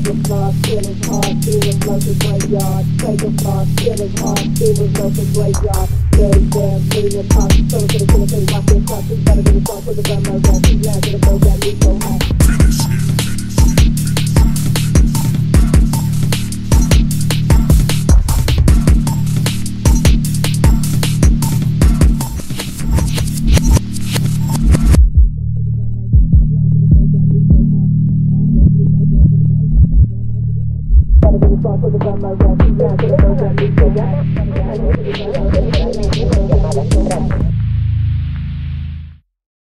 a floss, feeling hard, feeling like a graveyard. Take a floss, feeling hard, feeling like a graveyard. Very damn, feeling hot, so to the killer, watch it, watch it, gotta get a song for the gun, my rap, yeah, gonna go that me so hot. For the gun, my rap, yeah, gonna go that me so hot.